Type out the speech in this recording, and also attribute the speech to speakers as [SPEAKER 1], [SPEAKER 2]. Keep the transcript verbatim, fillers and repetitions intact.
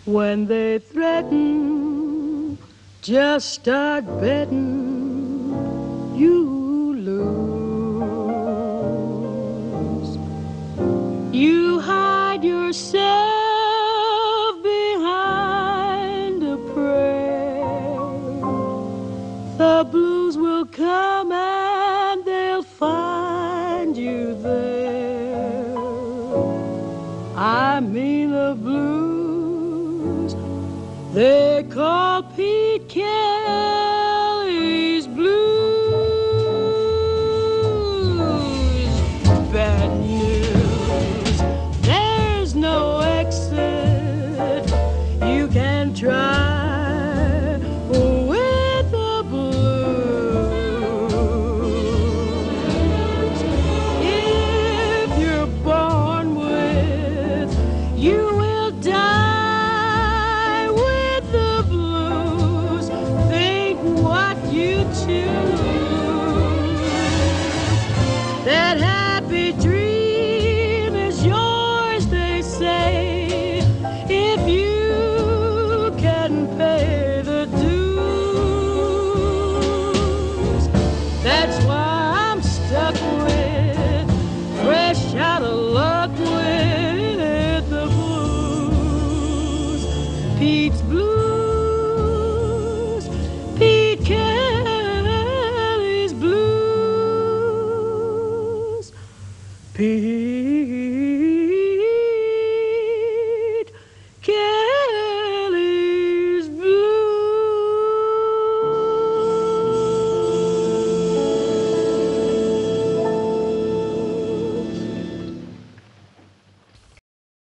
[SPEAKER 1] When they threaten, just start betting, you lose. You hide yourself behind a prayer. The blues will come and they'll find you there. I mean the blues they call Pete Kelly's blues. Bad news, there's no exit. You can try with the blues. If you're born with you